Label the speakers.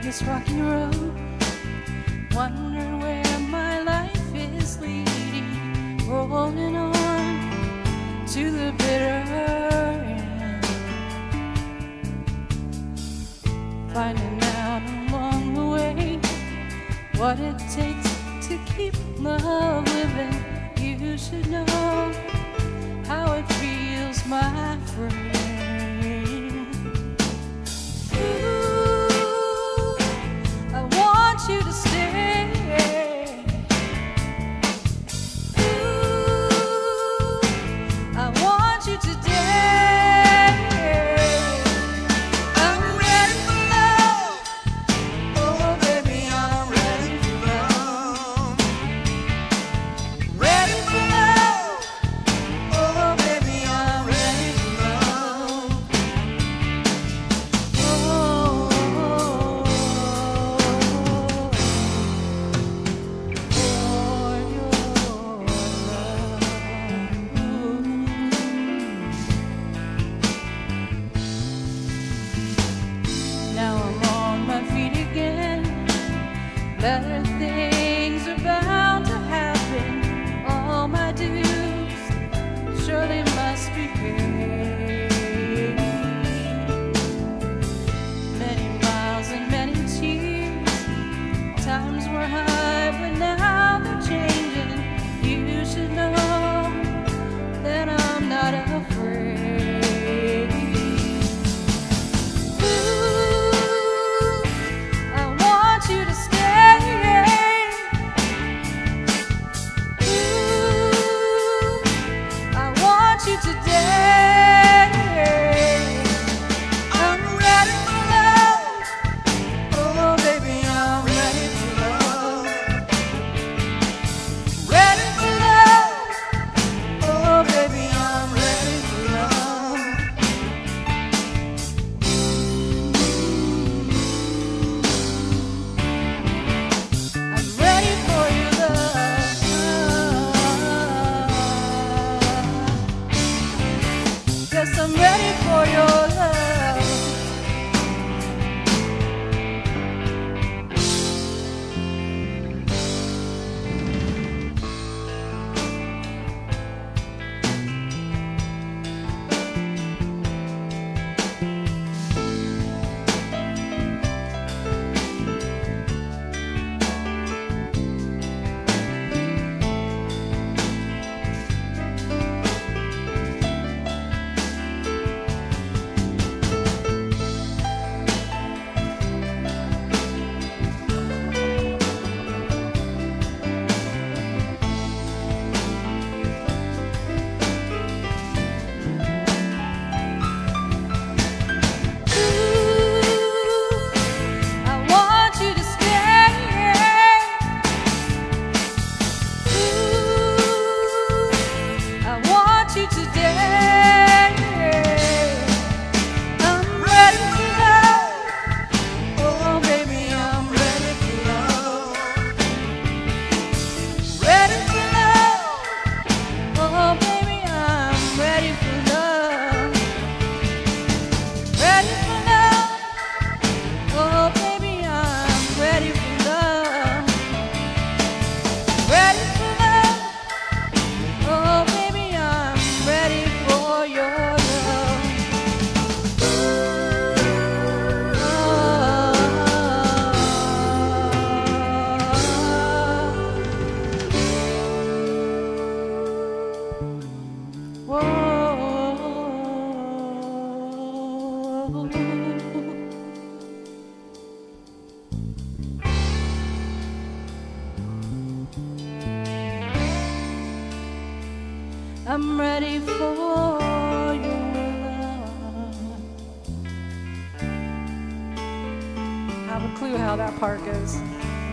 Speaker 1: this rocky road, wondering where my life is leading, rolling on to the bitter end, finding out along the way what it takes to keep love living. You should know how it feels, my friend. You to stay. Ooh, I want you today. I'm ready for love. Oh, baby, I'm ready for love. Ready for love. Oh, baby, I'm ready for love. Oh. Better things are bound to happen. All my dues surely must be paid. Many miles and many tears. Times were high, but now they're changing. You should know that I'm not afraid. Ooh, I want you to stay. You today. I'm ready for love. Oh, baby, I'm ready for love. Ready for love. Oh, baby, I'm ready for love. I'm ready for your love. Yes, I'm ready for your love. I'm ready for your love. Have a clue how that part goes.